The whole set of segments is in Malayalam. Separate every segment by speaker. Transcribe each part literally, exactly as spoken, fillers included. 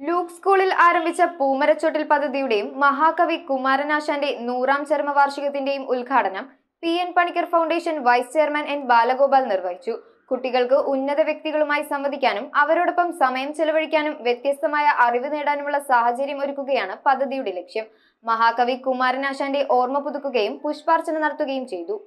Speaker 1: ലൂക്ക് സ്കൂളിൽ ആരംഭിച്ച പൂമരച്ചോട്ടിൽ പദ്ധതിയുടെയും മഹാകവി കുമാരനാശാന്റെ നൂറാം ചരമവാർഷികത്തിന്റെയും ഉദ്ഘാടനം P N Panicker foundation vice chairman N Balagopal നിർവഹിച്ചു. കുട്ടികൾക്ക് ഉന്നത വ്യക്തികളുമായി സംവദിക്കാനും അവരോടൊപ്പം സമയം ചെലവഴിക്കാനും വ്യത്യസ്തമായ അറിവ് നേടാനുമുള്ള സാഹചര്യം ഒരുക്കുകയാണ് പദ്ധതിയുടെ ലക്ഷ്യം. മഹാകവി കുമാരനാശാന്റെ ഓർമ്മ പുതുക്കുകയും പുഷ്പാർച്ചന നടത്തുകയും ചെയ്തു.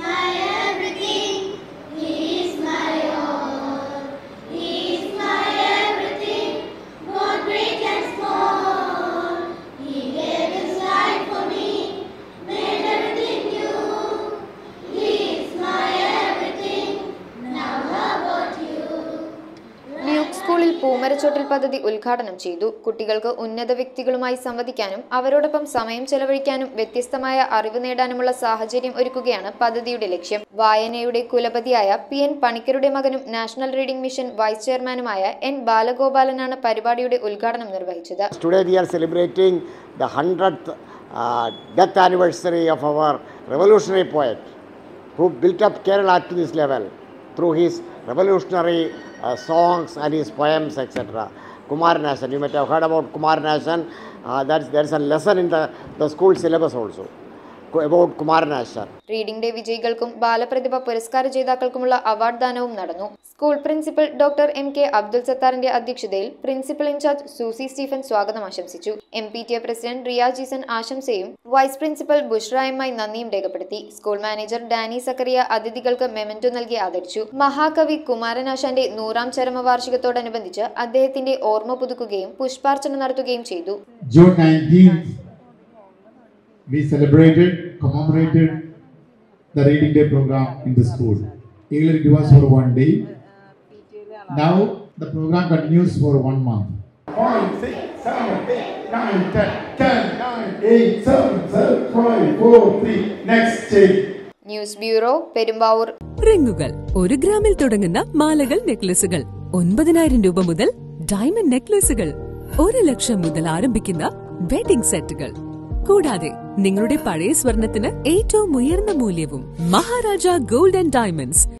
Speaker 1: ലൂക്ക് സ്കൂളിൽ പൂമരച്ചോട്ടിൽ പദ്ധതി ഉദ്ഘാടനം ചെയ്തു. കുട്ടികൾക്ക് ഉന്നത വ്യക്തികളുമായി സംവദിക്കാനും അവരോടൊപ്പം സമയം ചെലവഴിക്കാനും വ്യത്യസ്തമായ അറിവ് നേടാനുമുള്ള സാഹചര്യം ഒരുക്കുകയാണ് പദ്ധതിയുടെ ലക്ഷ്യം. വായനയുടെ കുലപതിയായ പി എൻ പണിക്കരുടെ മകനും നാഷണൽ റീഡിംഗ് മിഷൻ വൈസ് ചെയർമാനുമായ എൻ ബാലഗോപാലനാണ് പരിപാടിയുടെ ഉദ്ഘാടനം നിർവഹിച്ചത്.
Speaker 2: Today we are celebrating the hundredth uh, death anniversary of our revolutionary poet who built up Kerala to this level through his revolutionary uh, songs and his poems, et cetera. Kumaranashan, you might have heard about Kumaranashan. Uh, that's, there's a lesson in the, the school syllabus also about Kumaranashan.
Speaker 1: Reading day വിജയികൾക്കും ബാലപ്രതിഭ പുരസ്കാര ജേതാക്കൾക്കുമുള്ള അവാർഡ് ദാനവും നടന്നു. School principal doctor M K Abdul സത്താറിന്റെ അധ്യക്ഷതയിൽ പ്രിൻസിപ്പൽ ഇൻചാർജ് സൂസി സ്റ്റീഫൻ സ്വാഗതം ആശംസിച്ചു. M P T A president Riya Jeeson ആശംസയും വൈസ് പ്രിൻസിപ്പൽ ബുഷ്ര എമ്മായി നന്ദിയും രേഖപ്പെടുത്തി. സ്കൂൾ മാനേജർ ഡാനി സക്കറിയ അതിഥികൾക്ക് മെമന്റോ നൽകി ആദരിച്ചു. മഹാകവി കുമാരനാശാന്റെ നൂറാം ചരമവാർഷികത്തോടനുബന്ധിച്ച് അദ്ദേഹത്തിന്റെ ഓർമ്മ പുതുക്കുകയും പുഷ്പാർച്ചന നടത്തുകയും ചെയ്തു.
Speaker 3: June nineteenth, we celebrated, commemorated the reading day program in the school. Earlier it was for one day. Now the program continues for one month. Five, six, seven, eight, nine, ten, ten, nine, eight, seven, seven, five, four, three. Next change.
Speaker 1: News bureau, Perumbavoor.
Speaker 4: റിങ്ങുകൾ ഒരു ഗ്രാമിൽ തുടങ്ങുന്ന മാലകൾ, നെക്ലസുകൾ ഒൻപതിനായിരം രൂപ മുതൽ ഡയമണ്ട് നെക്ലസുകൾ ഒരു ലക്ഷം മുതൽ ആരംഭിക്കുന്ന വെഡിംഗ് സെറ്റുകൾ, കൂടാതെ നിങ്ങളുടെ പഴയ സ്വർണത്തിന് ഏറ്റവും ഉയർന്ന മൂല്യവും. Maharaja gold and diamonds.